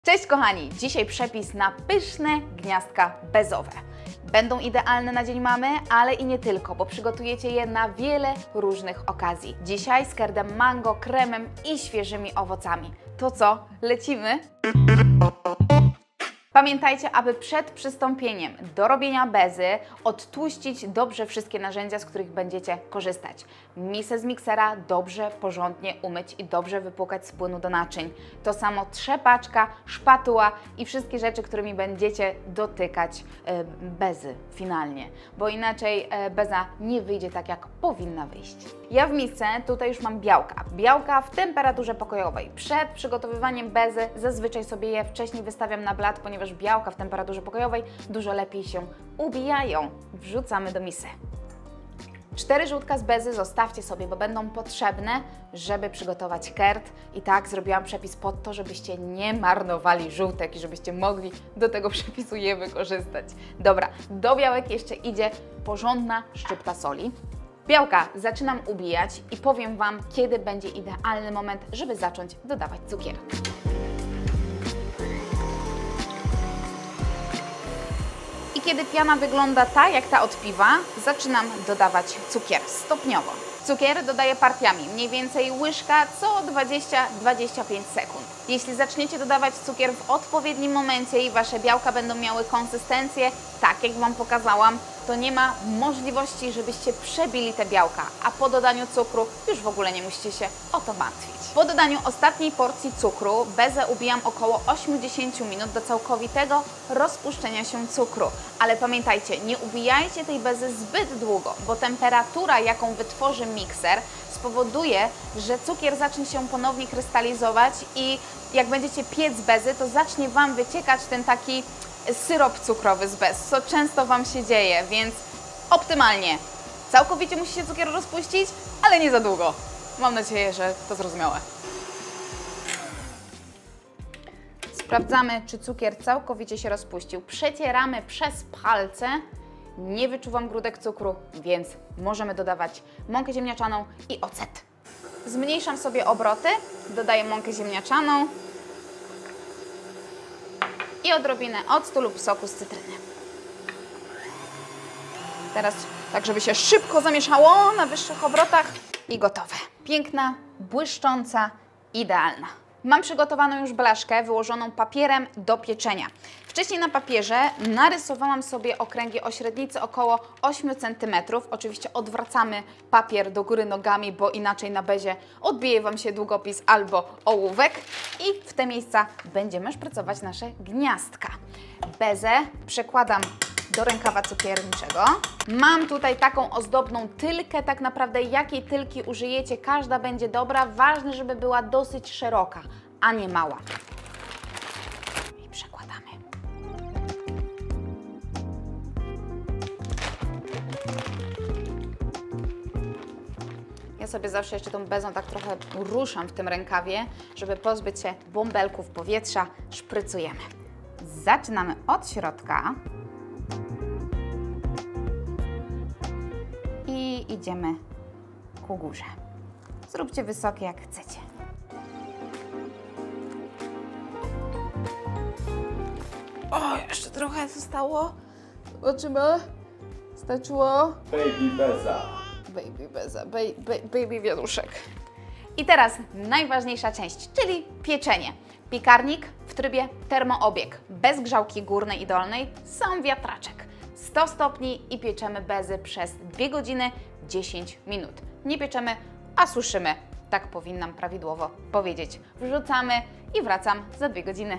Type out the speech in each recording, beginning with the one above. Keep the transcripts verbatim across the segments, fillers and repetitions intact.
Cześć kochani! Dzisiaj przepis na pyszne gniazdka bezowe. Będą idealne na Dzień Mamy, ale i nie tylko, bo przygotujecie je na wiele różnych okazji. Dzisiaj z kerdem mango, kremem i świeżymi owocami. To co? Lecimy? Pamiętajcie, aby przed przystąpieniem do robienia bezy odtłuścić dobrze wszystkie narzędzia, z których będziecie korzystać. Misę z miksera dobrze, porządnie umyć i dobrze wypłukać z płynu do naczyń. To samo trzepaczka, szpatuła i wszystkie rzeczy, którymi będziecie dotykać e, bezy finalnie, bo inaczej e, beza nie wyjdzie tak, jak powinna wyjść. Ja w misce tutaj już mam białka. Białka w temperaturze pokojowej. Przed przygotowywaniem bezy zazwyczaj sobie je wcześniej wystawiam na blat, ponieważ białka w temperaturze pokojowej dużo lepiej się ubijają. Wrzucamy do misy. Cztery żółtka z bezy zostawcie sobie, bo będą potrzebne, żeby przygotować kerd. I tak zrobiłam przepis pod to, żebyście nie marnowali żółtek i żebyście mogli do tego przepisu je wykorzystać. Dobra, do białek jeszcze idzie porządna szczypta soli. Białka zaczynam ubijać i powiem Wam, kiedy będzie idealny moment, żeby zacząć dodawać cukier. I kiedy piana wygląda tak, jak ta od piwa, zaczynam dodawać cukier stopniowo. Cukier dodaję partiami, mniej więcej łyżka co dwadzieścia do dwudziestu pięciu sekund. Jeśli zaczniecie dodawać cukier w odpowiednim momencie i Wasze białka będą miały konsystencję, tak jak Wam pokazałam, to nie ma możliwości, żebyście przebili te białka, a po dodaniu cukru już w ogóle nie musicie się o to martwić. Po dodaniu ostatniej porcji cukru bezę ubijam około osiemdziesiąt minut do całkowitego rozpuszczenia się cukru. Ale pamiętajcie, nie ubijajcie tej bezy zbyt długo, bo temperatura, jaką wytworzy mikser, spowoduje, że cukier zacznie się ponownie krystalizować i jak będziecie piec bezy, to zacznie Wam wyciekać ten taki syrop cukrowy z bez, co często Wam się dzieje, więc optymalnie. Całkowicie musi się cukier rozpuścić, ale nie za długo. Mam nadzieję, że to zrozumiałe. Sprawdzamy, czy cukier całkowicie się rozpuścił. Przecieramy przez palce. Nie wyczuwam grudek cukru, więc możemy dodawać mąkę ziemniaczaną i ocet. Zmniejszam sobie obroty, dodaję mąkę ziemniaczaną i odrobinę octu lub soku z cytryny. Teraz tak, żeby się szybko zamieszało na wyższych obrotach i gotowe. Piękna, błyszcząca, idealna. Mam przygotowaną już blaszkę wyłożoną papierem do pieczenia. Wcześniej na papierze narysowałam sobie okręgi o średnicy około ośmiu centymetrów. Oczywiście odwracamy papier do góry nogami, bo inaczej na bezie odbije Wam się długopis albo ołówek. I w te miejsca będziemy szprycować nasze gniazdka. Bezę przekładam do rękawa cukierniczego. Mam tutaj taką ozdobną tylkę, tak naprawdę jakiej tylki użyjecie, każda będzie dobra. Ważne, żeby była dosyć szeroka, a nie mała. I przekładamy. Ja sobie zawsze jeszcze tą bezą tak trochę ruszam w tym rękawie, żeby pozbyć się bąbelków powietrza. Szprycujemy. Zaczynamy od środka. I idziemy ku górze. Zróbcie wysokie jak chcecie. O, jeszcze trochę zostało. Zobaczymy. Starczyło. Baby beza. Baby beza, baby, baby wianuszek. I teraz najważniejsza część, czyli pieczenie. Piekarnik w trybie termoobieg, bez grzałki górnej i dolnej, sam wiatraczek. sto stopni i pieczemy bezy przez dwie godziny dziesięć minut. Nie pieczemy, a suszymy. Tak powinnam prawidłowo powiedzieć. Wrzucamy i wracam za dwie godziny.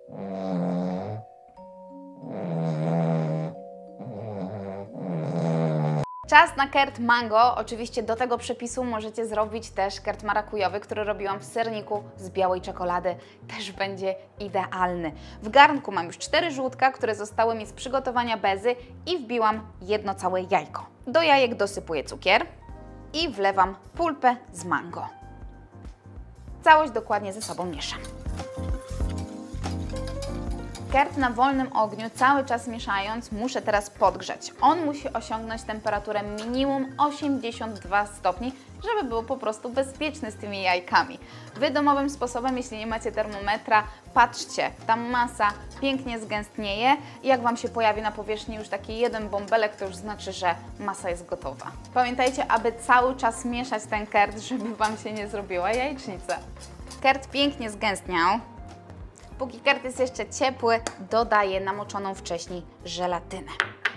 Czas na kerd mango. Oczywiście do tego przepisu możecie zrobić też kerd marakujowy, który robiłam w serniku z białej czekolady. Też będzie idealny. W garnku mam już cztery żółtka, które zostały mi z przygotowania bezy i wbiłam jedno całe jajko. Do jajek dosypuję cukier i wlewam pulpę z mango. Całość dokładnie ze sobą mieszam. Kert na wolnym ogniu, cały czas mieszając, muszę teraz podgrzać. On musi osiągnąć temperaturę minimum osiemdziesiąt dwa stopni, żeby był po prostu bezpieczny z tymi jajkami. Wy domowym sposobem, jeśli nie macie termometra, patrzcie, ta masa pięknie zgęstnieje i jak Wam się pojawi na powierzchni już taki jeden bąbelek, to już znaczy, że masa jest gotowa. Pamiętajcie, aby cały czas mieszać ten kert, żeby Wam się nie zrobiła jajecznica. Kert pięknie zgęstniał. Póki kert jest jeszcze ciepły, dodaję namoczoną wcześniej żelatynę.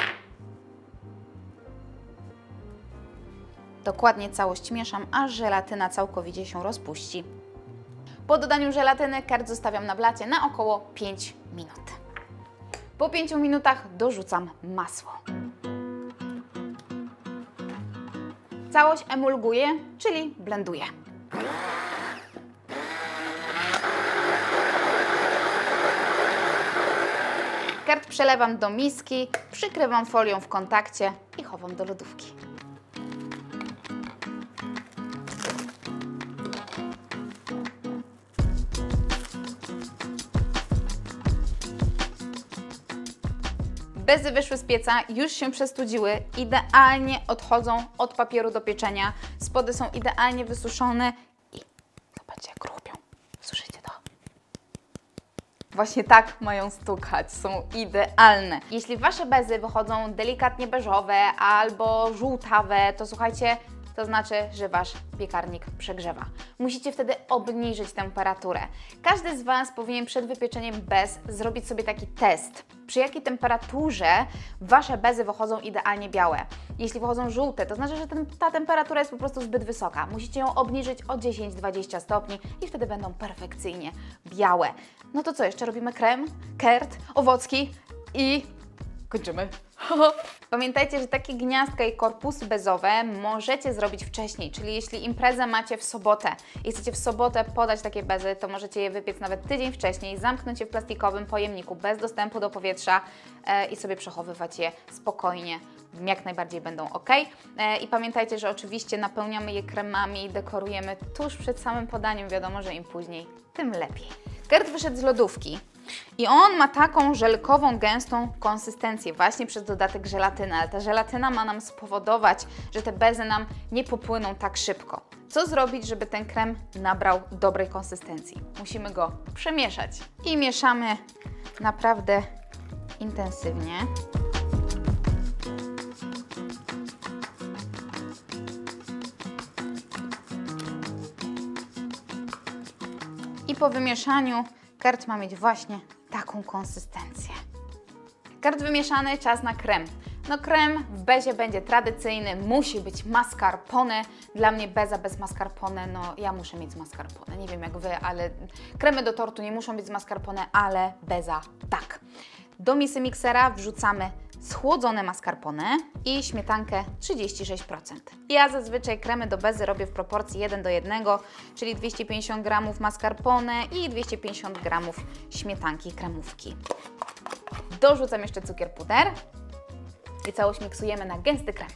Dokładnie całość mieszam, aż żelatyna całkowicie się rozpuści. Po dodaniu żelatyny kert zostawiam na blacie na około pięć minut. Po pięciu minutach dorzucam masło. Całość emulguję, czyli blenduję. Kert przelewam do miski, przykrywam folią w kontakcie i chowam do lodówki. Bezy wyszły z pieca, już się przestudziły, idealnie odchodzą od papieru do pieczenia. Spody są idealnie wysuszone i zobaczcie, jak chrupią. Słyszycie to? Właśnie tak mają stukać, są idealne. Jeśli Wasze bezy wychodzą delikatnie beżowe albo żółtawe, to słuchajcie, to znaczy, że Wasz piekarnik przegrzewa. Musicie wtedy obniżyć temperaturę. Każdy z Was powinien przed wypieczeniem bez zrobić sobie taki test, przy jakiej temperaturze Wasze bezy wychodzą idealnie białe. Jeśli wychodzą żółte, to znaczy, że ten, ta temperatura jest po prostu zbyt wysoka. Musicie ją obniżyć o dziesięć do dwudziestu stopni i wtedy będą perfekcyjnie białe. No to co, jeszcze robimy krem, kert, owocki i kończymy. Pamiętajcie, że takie gniazdka i korpusy bezowe możecie zrobić wcześniej, czyli jeśli imprezę macie w sobotę i chcecie w sobotę podać takie bezy, to możecie je wypiec nawet tydzień wcześniej, zamknąć je w plastikowym pojemniku bez dostępu do powietrza e, i sobie przechowywać je spokojnie, jak najbardziej będą ok. E, I pamiętajcie, że oczywiście napełniamy je kremami, dekorujemy tuż przed samym podaniem, wiadomo, że im później, tym lepiej. Kert wyszedł z lodówki. I on ma taką żelkową, gęstą konsystencję właśnie przez dodatek żelatyny, ale ta żelatyna ma nam spowodować, że te bezy nam nie popłyną tak szybko. Co zrobić, żeby ten krem nabrał dobrej konsystencji? Musimy go przemieszać i mieszamy naprawdę intensywnie. I po wymieszaniu kert ma mieć właśnie taką konsystencję. Kert wymieszany, czas na krem. No krem w bezie będzie tradycyjny, musi być mascarpone. Dla mnie beza bez mascarpone, no ja muszę mieć z mascarpone. Nie wiem jak Wy, ale kremy do tortu nie muszą być z mascarpone, ale beza tak. Do misy miksera wrzucamy schłodzone mascarpone i śmietankę trzydzieści sześć procent. Ja zazwyczaj kremy do bezy robię w proporcji jeden do jednego, czyli dwieście pięćdziesiąt gramów mascarpone i dwieście pięćdziesiąt gramów śmietanki kremówki. Dorzucam jeszcze cukier puder i całość miksujemy na gęsty krem.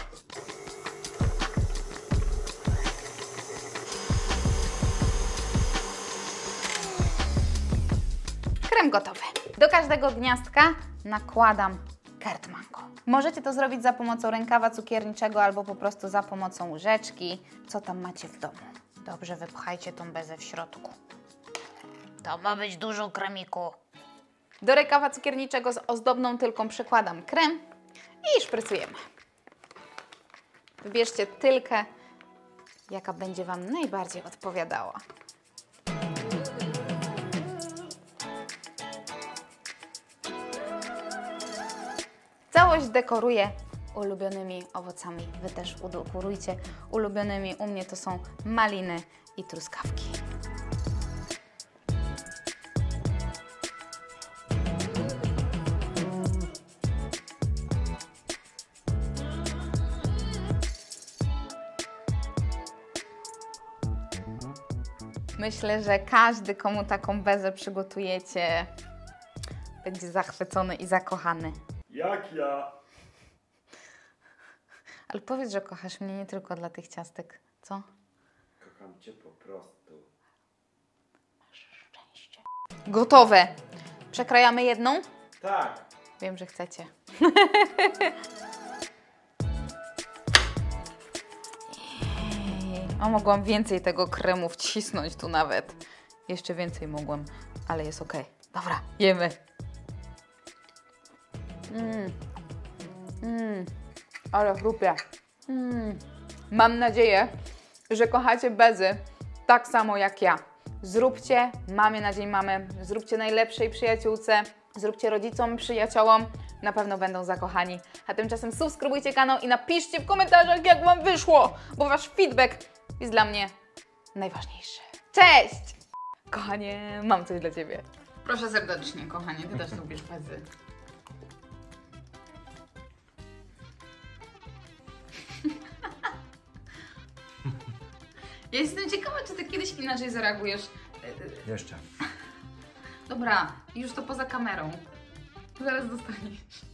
Krem gotowy. Do każdego gniazdka nakładam kert mango. Możecie to zrobić za pomocą rękawa cukierniczego albo po prostu za pomocą łyżeczki, co tam macie w domu. Dobrze wypchajcie tą bezę w środku. To ma być dużo kremiku. Do rękawa cukierniczego z ozdobną tylką przykładam krem i szprycujemy. Wybierzcie tylkę, jaka będzie Wam najbardziej odpowiadała. Całość dekoruję ulubionymi owocami. Wy też udekorujcie ulubionymi. U mnie to są maliny i truskawki. Myślę, że każdy, komu taką bezę przygotujecie, będzie zachwycony i zakochany. Jak ja? Ale powiedz, że kochasz mnie nie tylko dla tych ciastek, co? Kocham Cię po prostu. Masz szczęście. Gotowe! Przekrajamy jedną? Tak. Wiem, że chcecie. Jej. A mogłam więcej tego kremu wcisnąć tu nawet. Jeszcze więcej mogłam, ale jest ok. Dobra, jemy. Mmm. Mmm. Ale chrupie. Mm. Mam nadzieję, że kochacie bezy tak samo jak ja. Zróbcie mamie na dzień mamy, zróbcie najlepszej przyjaciółce, zróbcie rodzicom, przyjaciołom, na pewno będą zakochani. A tymczasem subskrybujcie kanał i napiszcie w komentarzach, jak Wam wyszło, bo Wasz feedback jest dla mnie najważniejszy. Cześć! Kochanie, mam coś dla Ciebie. Proszę serdecznie, kochanie, Ty też lubisz bezy. Ja jestem ciekawa, czy Ty kiedyś inaczej zareagujesz. Jeszcze. Dobra, już to poza kamerą. Zaraz dostaniesz.